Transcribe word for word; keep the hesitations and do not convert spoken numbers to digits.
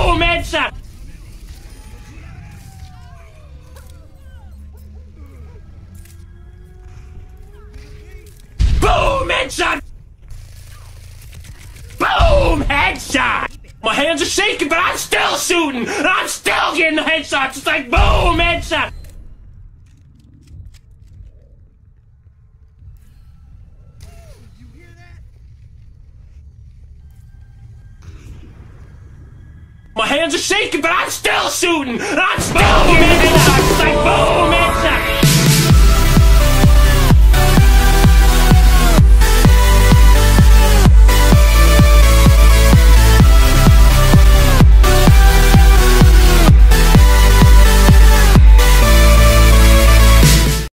Boom! Headshot! Boom! Headshot! Boom! Headshot! My hands are shaking, but I'm still shooting! I'm still getting the headshots! It's like boom! Headshot! My hands are shaking, but I'm still shooting! I'm still getting headshots! It's like boom!